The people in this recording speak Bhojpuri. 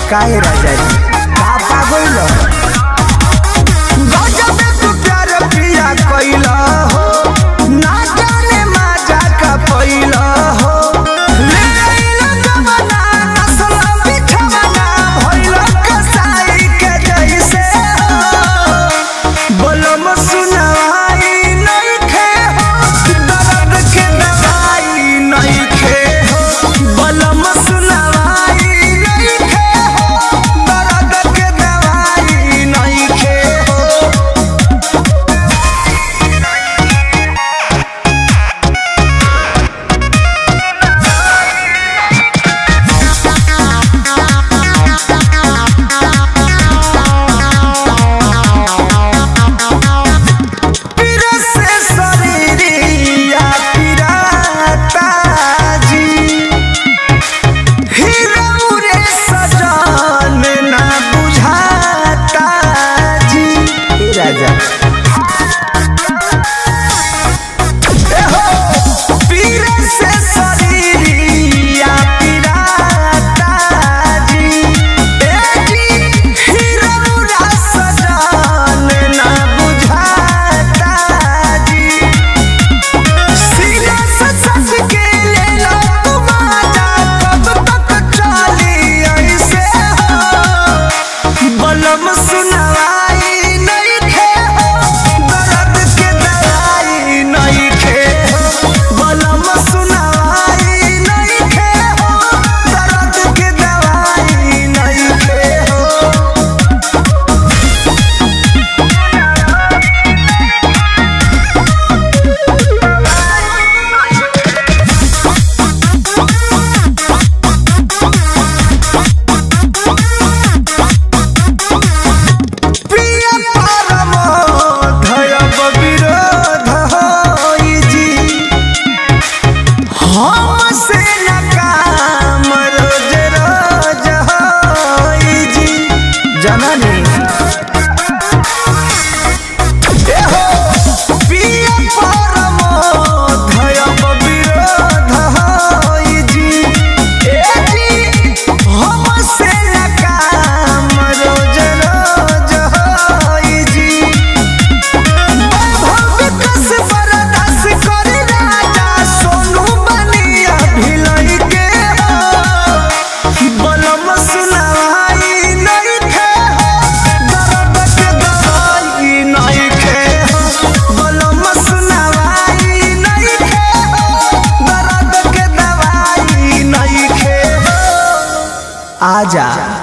काहे राजा जी का पागल गजब तू प्यार पिया कइला हो ना जाने मजा का पइला हो ले आइला जमाना नस्ल बिछवाना भइला कसाई के जैसे बोलम सुनाई नहीं खे हो दर्द के दवाई नहीं खे हो बोलम सुनाई नहीं खे हो दर्द के दवाई नहीं खे हो। पीरा से शरीरिया पीराता जी हीरो रे सजन ना बुझाता जी हे राजा पीरा से शरीरिया पीराता जी ए जी हीरो रा सजन ना बुझाता जी सीना से सस के ले लो तुम आजा कब तक चली ऐसे हो बलम सुनवाई नहीं खे हो दर्द के दवाई नहीं खे हो बलम सुनवाई नहीं खे हो दर्द के दवाई नहीं खे हो। प्रिय परम धयब विरोध होई जी हमसे न काम रोज रोज होई जी जननी प्रिय परम धयब विरोध होई जी ए जी हमसे न काम रोज रोज होई जी विकास बरदास कर राजा सोनू बनिया भिलई के हो बलम सुनाई नहीं खे हो दर्द के दवाई नहीं खे हो बलम सुनाई नहीं खे हो दर्द के दवाई नहीं खे हो आजा।